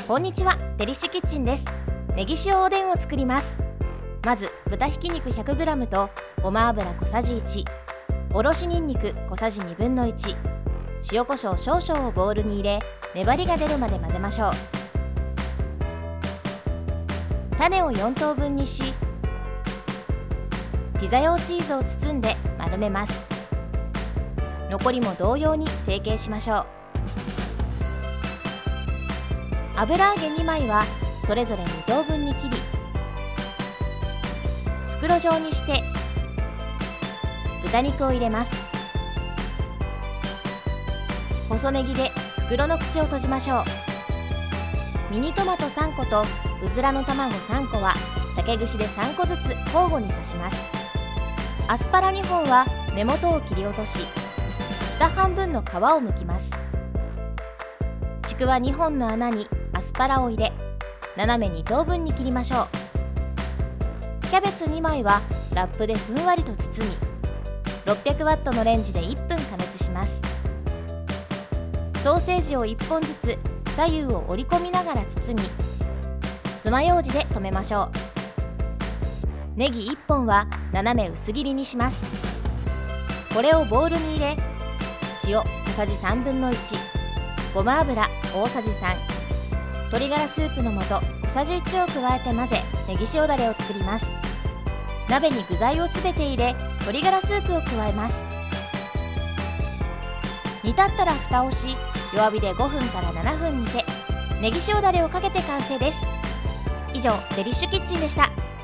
こんにちは、デリッシュキッチンです。ネギ塩おでんを作ります。まず豚ひき肉 100g とごま油小さじ1、おろしにんにく小さじ1/2、塩コショウ少々をボウルに入れ、粘りが出るまで混ぜましょう。種を4等分にし、ピザ用チーズを包んで丸めます。残りも同様に成形しましょう。油揚げ2枚はそれぞれ2等分に切り、袋状にして豚肉を入れます。細ネギで袋の口を閉じましょう。ミニトマト3個とうずらの卵3個は竹串で3個ずつ交互に刺します。アスパラ2本は根元を切り落とし、下半分の皮を剥きます。ちくわ2本の穴にアスパラを入れ、斜め2等分に切りましょう。キャベツ2枚はラップでふんわりと包み、600ワットのレンジで1分加熱します。ソーセージを1本ずつ左右を折り込みながら包み、爪楊枝で留めましょう。ネギ1本は斜め薄切りにします。これをボウルに入れ、塩小さじ1/3、ごま油大さじ3、鶏ガラスープの素小さじ1を加えて混ぜ、ネギ塩だれを作ります。鍋に具材をすべて入れ、鶏ガラスープを加えます。煮立ったら蓋をし、弱火で5分から7分煮て、ネギ塩だれをかけて完成です。以上、デリッシュキッチンでした。